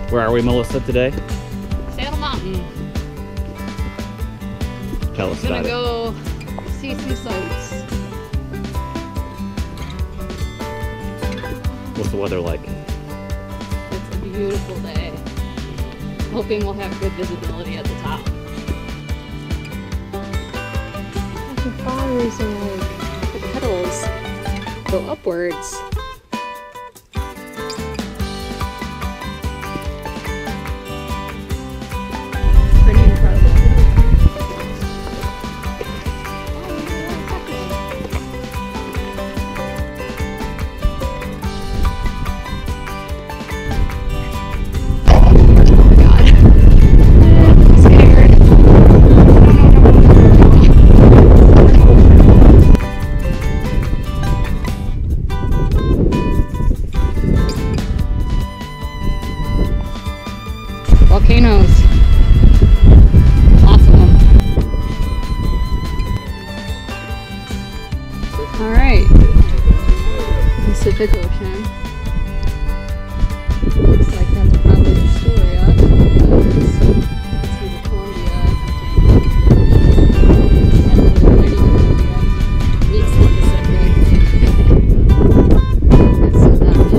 Where are we, Melissa, today? Saddle Mountain. Tell us Gonna about it. go see some sights. What's the weather like? It's a beautiful day. Hoping we'll have good visibility at the top. The flowers are like the petals go upwards. Pretty incredible. Volcanoes. Lots of them. Alright. Pacific Ocean. Looks like that's probably Astoria. Let's see the Columbia. Meets the Pacific. So that is